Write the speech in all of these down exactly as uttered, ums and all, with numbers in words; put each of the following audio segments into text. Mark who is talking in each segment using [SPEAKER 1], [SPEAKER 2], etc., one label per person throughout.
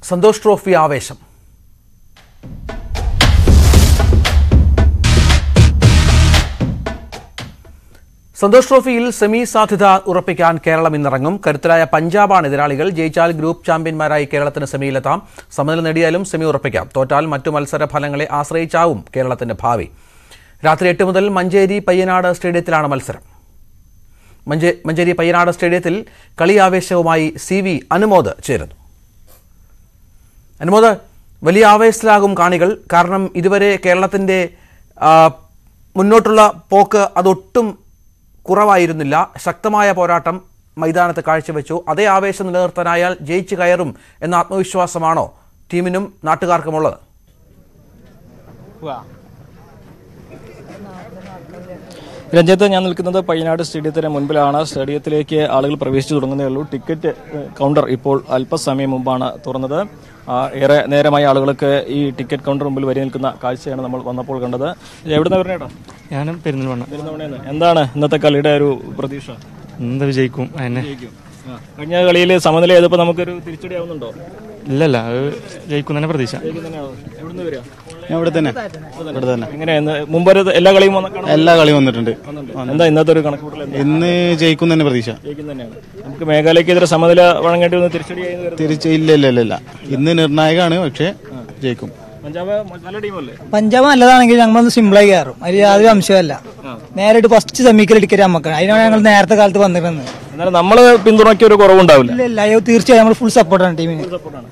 [SPEAKER 1] Santhosh trophy ആവേശം. സന്തോഷ് ട്രോഫിയിൽ semi സാധ്യത ഉറപ്പിക്കാൻ കേരളം ഇന്നിറങ്ങും. കരുത്തരായ പഞ്ചാബാണ് എതിരാളികൾ. ജയിച്ചാൽ ഗ്രൂപ്പ് ചാമ്പ്യന്മാരായി കേരളത്തിന് സെമിയിലെത്താം. സമനില നേടിയാലും സെമി ഉറപ്പിക്കാം. തോറ്റാൽ മറ്റു മത്സര ഫലങ്ങളെ ആശ്രയിച്ചാവും കേരളത്തിന്റെ ഭാവി. രാത്രി എട്ട് മുതൽ മഞ്ചേരി പയ്യനാട് സ്റ്റേഡിയത്തിലാണ് മത്സരം. മഞ്ചേരി പയ്യനാട് സ്റ്റേഡിയത്തിൽ കളി ആവേശവുമായി സി വി അനുമോദ് ചേരുന്നു. അനുമോദ്, വലിയ ആവേശത്തിലാകും കാണികൾ. കാരണം ഇതുവരെ കേരളത്തിൻ്റെ മുന്നോട്ടുള്ള പോക്ക് അതൊട്ടും കുറവായിരുന്നില്ല. ശക്തമായ പോരാട്ടം മൈതാനത്ത് കാഴ്ചവെച്ചു. അതേ ആവേശം നിലനിർത്താനായാൽ ജയിച്ചു കയറും എന്ന ആത്മവിശ്വാസമാണോ ടീമിനും നാട്ടുകാർക്കുമുള്ളത്?
[SPEAKER 2] രഞ്ജിത്ത്, ഞാൻ നിൽക്കുന്നത് പയ്യനാട് സ്റ്റേഡിയത്തിന് മുൻപിലാണ്. സ്റ്റേഡിയത്തിലേക്ക് ആളുകൾ പ്രവേശിച്ചു തുടങ്ങുന്നേ ഉള്ളൂ. ടിക്കറ്റ് കൗണ്ടർ ഇപ്പോൾ അല്പസമയം മുമ്പാണ് തുറന്നത്. ഏറെ നേരമായി ആളുകൾക്ക് ഈ ടിക്കറ്റ് കൗണ്ടർ മുമ്പിൽ വരി നിൽക്കുന്ന കാഴ്ചയാണ് നമ്മൾ വന്നപ്പോൾ കണ്ടത്. എവിടുന്ന പറഞ്ഞേട്ടാ?
[SPEAKER 3] ഞാനും പെരുന്തൽമണ്ണ.
[SPEAKER 2] പെരുന്തൽമണ്ണ. എന്താണ് ഇന്നത്തെ കളിയുടെ ഒരു പ്രതീക്ഷ?
[SPEAKER 3] എന്താ വിജയിക്കും?
[SPEAKER 2] കഴിഞ്ഞ കളിയിൽ സമനില ചെയ്തപ്പോൾ നമുക്കൊരു തിരിച്ചടി ആവുന്നുണ്ടോ?
[SPEAKER 3] ഇല്ലല്ല, അത് ജയിക്കും തന്നെ പ്രതീക്ഷ.
[SPEAKER 2] ഞാൻ ഇവിടെ തന്നെ ഇവിടെ തന്നെ എങ്ങനെയാ മുമ്പ് എല്ലാ കളിയും
[SPEAKER 4] എല്ലാ കളിയും വന്നിട്ടുണ്ട്.
[SPEAKER 2] എന്താ ഇന്നത്തെ ഒരു കണക്കൂട്ടൽ?
[SPEAKER 4] ഇന്ന് ജയിക്കും തന്നെ പ്രതീക്ഷ.
[SPEAKER 2] ജയിക്കും തന്നെയാണ്. നമുക്ക് മേഘാലയക്കെതിരെ സമനില വഴങ്ങേണ്ടി വന്ന് തിരിച്ചടി
[SPEAKER 4] തിരിച്ച് ഇല്ല ഇല്ല ഇല്ല ഇല്ല ഇന്ന് നിർണായകമാണ്. പക്ഷെ ജയിക്കും.
[SPEAKER 2] പഞ്ചാബ് നല്ല ടീമല്ലേ?
[SPEAKER 5] പഞ്ചാബ് നല്ലതാണെങ്കിൽ ഞങ്ങൾ സിമ്പിളായി കയറും. അതിൽ യാതൊരു അംശമല്ല. നേരിട്ട് ഫസ്റ്റ് സെമിക്കൽ ടിക്കറ്റ് നമുക്കാണ്. അതിനാണ് ഞങ്ങൾ നേരത്തെ കാലത്ത് വന്നിരുന്നത്.
[SPEAKER 2] എന്നാലും നമ്മള് പിന്തുണയ്ക്ക് ഒരു കുറവുണ്ടാവില്ല.
[SPEAKER 5] ഇല്ല ഇല്ല, തീർച്ചയായും നമ്മൾ ഫുൾ സപ്പോർട്ടാണ് ടീമിന്.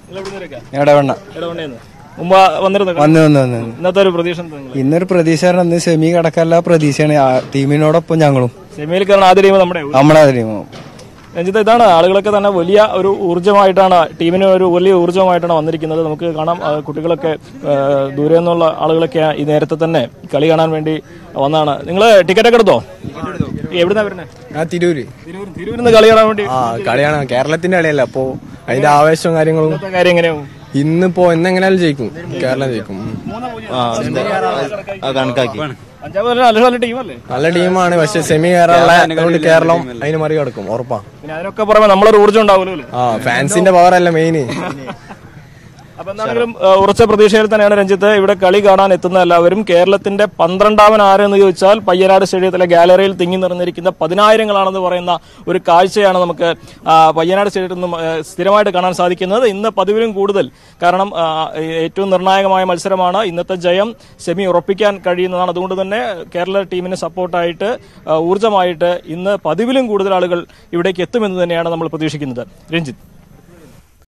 [SPEAKER 2] ഇന്നത്തെ ഒരു പ്രതീക്ഷ?
[SPEAKER 6] ഇന്നൊരു പ്രതീക്ഷ ഇന്ന് സെമി കടക്കാനുള്ള പ്രതീക്ഷയാണ് ടീമിനോടൊപ്പം ഞങ്ങളും.
[SPEAKER 2] സെമിയിൽ കയറാൻ ആദ്യ ടീം നമ്മുടെ
[SPEAKER 6] നമ്മുടെ ടീം.
[SPEAKER 2] രഞ്ജിത്ത്, ഇതാണ് ആളുകളൊക്കെ തന്നെ വലിയ ഒരു ഊർജ്ജമായിട്ടാണ് ടീമിന് ഒരു വലിയ ഊർജ്ജമായിട്ടാണ് വന്നിരിക്കുന്നത്. നമുക്ക് കാണാം കുട്ടികളൊക്കെ ദൂരെ നിന്നുള്ള ആളുകളൊക്കെ ഈ നേരത്തെ തന്നെ കളി കാണാൻ വേണ്ടി വന്നാണ്. നിങ്ങൾ ടിക്കറ്റ് ഒക്കെ എടുത്തോ? എവിടുന്നാ വരുന്നത്?
[SPEAKER 6] ആ തിരൂര്.
[SPEAKER 2] തിരൂരിൽ നിന്ന് കളി കാണാൻ വേണ്ടി?
[SPEAKER 6] ആ കളിയാണ്, കേരളത്തിന്റെ കളിയല്ല. അപ്പോ അതിന്റെ ആവേശവും കാര്യങ്ങളും
[SPEAKER 2] കാര്യം എങ്ങനെയാവും?
[SPEAKER 6] ഇന്നിപ്പോ എന്നെങ്ങനെയാലും ജയിക്കും, കേരളം ജയിക്കും.
[SPEAKER 4] കണക്കാക്കി
[SPEAKER 6] നല്ല ടീമാണ്. പക്ഷെ സെമി കയറാനുള്ള കേരളം അതിന് മറികടക്കും, ഉറപ്പാ.
[SPEAKER 2] പിന്നെ അതിനൊക്കെ പുറമെ നമ്മളൊരു ഊർജ്ജം ഉണ്ടാവുമല്ലോ.
[SPEAKER 6] ആ ഫാൻസിന്റെ പവർ അല്ല മെയിന്.
[SPEAKER 2] അപ്പൊ എന്താണെങ്കിലും ഉറച്ച പ്രതീക്ഷയിൽ തന്നെയാണ് രഞ്ജിത്ത് ഇവിടെ കളി കാണാൻ എത്തുന്ന എല്ലാവരും. കേരളത്തിന്റെ പന്ത്രണ്ടാമൻ ആരെന്ന് ചോദിച്ചാൽ പയ്യനാട് സ്റ്റേഡിയത്തിലെ ഗാലറിയിൽ തിങ്ങി നിറഞ്ഞിരിക്കുന്ന പതിനായിരങ്ങളാണെന്ന് പറയുന്ന ഒരു കാഴ്ചയാണ് നമുക്ക് പയ്യനാട് സ്റ്റേഡിയത്തിൽ നിന്നും സ്ഥിരമായിട്ട് കാണാൻ സാധിക്കുന്നത്. ഇന്ന് പതിവിലും കൂടുതൽ, കാരണം ഏറ്റവും നിർണായകമായ മത്സരമാണ്. ഇന്നത്തെ ജയം സെമി ഉറപ്പിക്കാൻ കഴിയുന്നതാണ്. അതുകൊണ്ട് തന്നെ കേരള ടീമിന് സപ്പോർട്ടായിട്ട് ഊർജ്ജമായിട്ട് ഇന്ന് പതിവിലും കൂടുതൽ ആളുകൾ ഇവിടേക്ക് എത്തുമെന്ന് തന്നെയാണ് നമ്മൾ പ്രതീക്ഷിക്കുന്നത്. രഞ്ജിത്ത്.